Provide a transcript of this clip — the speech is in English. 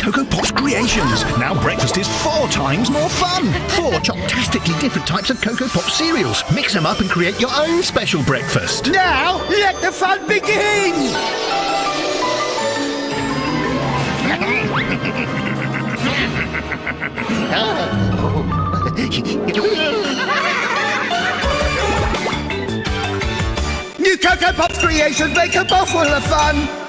Coco Pops Creations. Now breakfast is 4 times more fun. 4 fantastically different types of Coco Pop cereals. Mix them up and create your own special breakfast. Now, let the fun begin! New Coco Pops Creations make a bowl full of fun!